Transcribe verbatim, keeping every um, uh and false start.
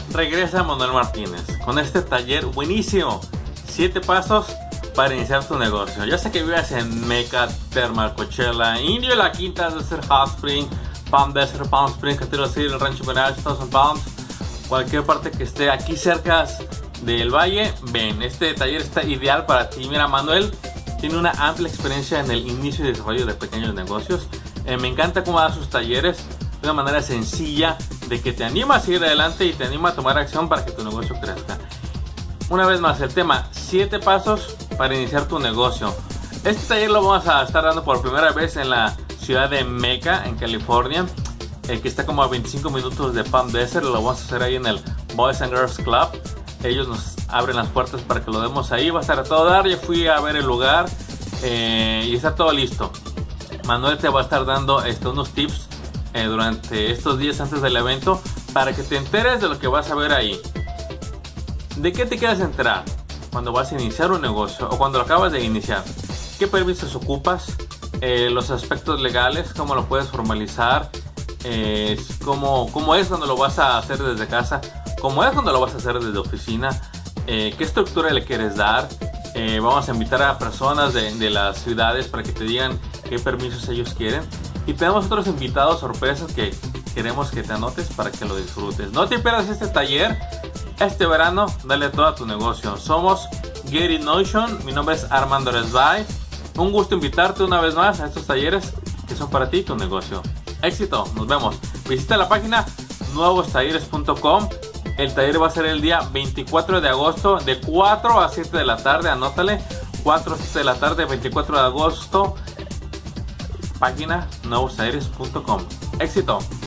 Regresa Manuel Martínez con este taller buenísimo, siete pasos para iniciar tu negocio. Ya sé que vives en Mecca, Thermal, Coachella, Indio, La Quinta, Desert Hot Spring, Palm Desert, Palm Springs, Catiro City, el Rancho Mirage, Thousand Palms, cualquier parte que esté aquí cerca del valle, ven, este taller está ideal para ti. Mira, Manuel tiene una amplia experiencia en el inicio y desarrollo de pequeños negocios. Eh, me encanta cómo da sus talleres de una manera sencilla, de que te anima a seguir adelante y te anima a tomar acción para que tu negocio crezca. Una vez más, el tema, siete pasos para iniciar tu negocio. Este taller lo vamos a estar dando por primera vez en la ciudad de Mecca, en California, eh, que está como a veinticinco minutos de Palm Desert. Lo vamos a hacer ahí en el Boys and Girls Club. Ellos nos abren las puertas para que lo demos ahí. Va a estar a todo dar. Yo fui a ver el lugar eh, y está todo listo. Manuel te va a estar dando este, unos tips eh, durante estos días antes del evento para que te enteres de lo que vas a ver ahí. ¿De qué te quieres enterar cuando vas a iniciar un negocio o cuando lo acabas de iniciar? ¿Qué permisos ocupas? Eh, los aspectos legales, cómo lo puedes formalizar, eh, cómo, cómo es cuando lo vas a hacer desde casa, cómo es cuando lo vas a hacer desde oficina, eh, qué estructura le quieres dar. Eh, vamos a invitar a personas de, de las ciudades para que te digan qué permisos ellos quieren. Y tenemos otros invitados sorpresas que queremos que te anotes para que lo disfrutes. No te pierdas este taller. Este verano, dale a todo a tu negocio. Somos Get In Notion. Mi nombre es Armando Resbay. Un gusto invitarte una vez más a estos talleres que son para ti y tu negocio. Éxito, nos vemos. Visita la página nuevos talleres punto com. El taller va a ser el día veinticuatro de agosto de cuatro a siete de la tarde. Anótale, cuatro a siete de la tarde, veinticuatro de agosto. Página nuevos talleres punto com. Éxito.